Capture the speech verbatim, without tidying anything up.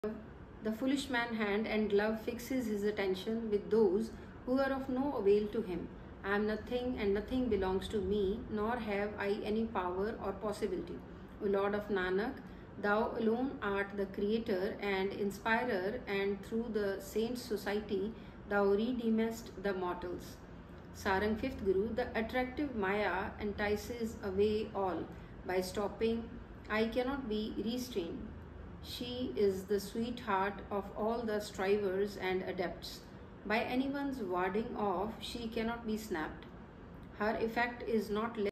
The foolish man hand and glove fixes his attention with those who are of no avail to him. I am nothing and nothing belongs to me, nor have I any power or possibility. O Lord of Nanak, Thou alone art the creator and inspirer, and through the saints' society Thou redeemest the mortals. Sarang fifth Guru, the attractive Maya entices away all. By stopping, I cannot be restrained. She is the sweetheart of all the strivers and adepts. By anyone's warding off, she cannot be snapped. Her effect is not less